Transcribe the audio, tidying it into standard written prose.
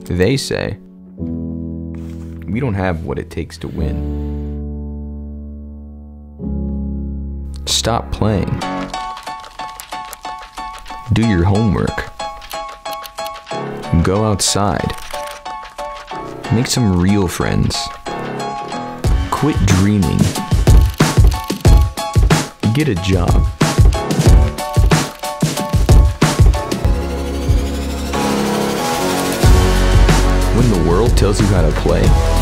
They say, we don't have what it takes to win. Stop playing. Do your homework. Go outside. Make some real friends. Quit dreaming. Get a job. When the world tells you how to play,